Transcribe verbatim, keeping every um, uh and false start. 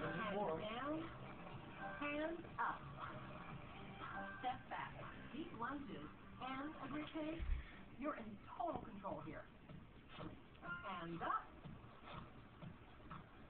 Hands down, hands up. Step back, deep lunges, and a rotate. You're in total control here. Hands up.